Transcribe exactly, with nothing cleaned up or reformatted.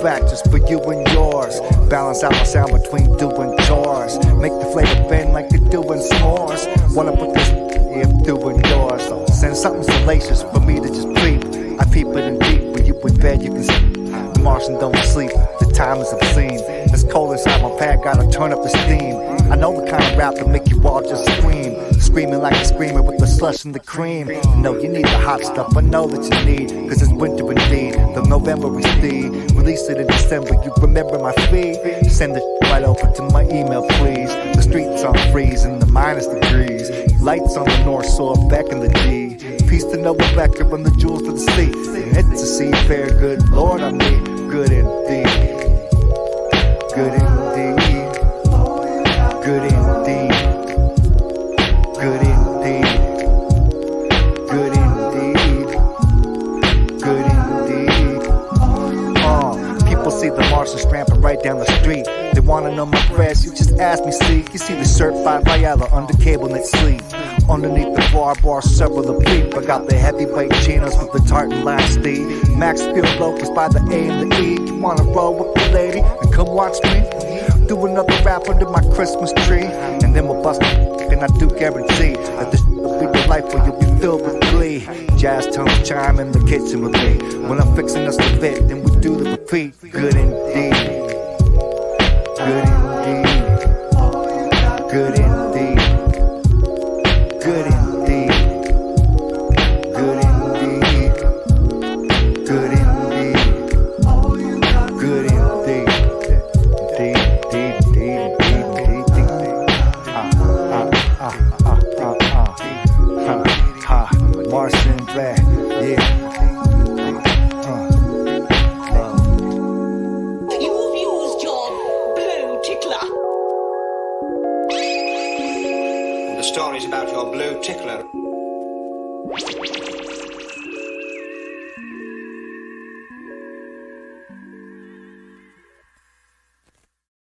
back just for you and yours. Balance out my sound between doing chores. Make the flavor bend like you're doing s'mores. Wanna put this if doing yours. So send something salacious for me to just peep. I peep it in deep. When you in bed you can see the Martian don't sleep. The time is obscene. It's cold inside my pad, gotta turn up the steam. I know the kind of rap that make you all just scream. Screaming like a screamer with the slush and the cream. You know you need the hot stuff, I know that you need. Cause it's winter indeed, the November is the release it in December, you remember my feed. Send it right over to my email please. The streets on freeze in the minus degrees. Lights on the north shore back in the D. Peace to Noah Becker from the jewels to the sea. It's a seafair, good Lord I mean. Good indeed. Good indeed. Good indeed. Good indeed. Good indeed. Good indeed. Uh, people see the Martians tramping right down the street. They wanna know my press, you just ask me, see. You see the shirt by Viella under cable knit sleeve. Underneath the bar bar, several of peep. I got the heavyweight chinos with the tartan last Steve. Max Field Locust by the A and the E. You wanna roll with the lady and come watch me do another rap under my Christmas tree. And then we'll bust and I do guarantee that this will be the life where you'll be filled with glee. Jazz tones chime in the kitchen with me. When I'm fixing us to fit, then we do the repeat. Good indeed. Good indeed. Good indeed. Good indeed. Good indeed. Good indeed. Good indeed. Indeed, indeed, indeed, indeed, indeed. Ah, ah, ah, ah, ah, ah. Ha, ha. Martian Black, yeah. Uh, uh. You've used your blue tickler. The story's about your blue tickler.